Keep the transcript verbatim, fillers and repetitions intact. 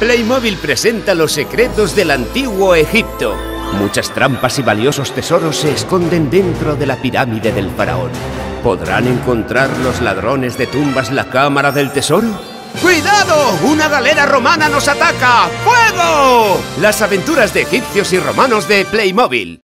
Playmobil presenta los secretos del antiguo Egipto. Muchas trampas y valiosos tesoros se esconden dentro de la pirámide del faraón. ¿Podrán encontrar los ladrones de tumbas la cámara del tesoro? ¡Cuidado! ¡Una galera romana nos ataca! ¡Fuego! Las aventuras de egipcios y romanos de Playmobil.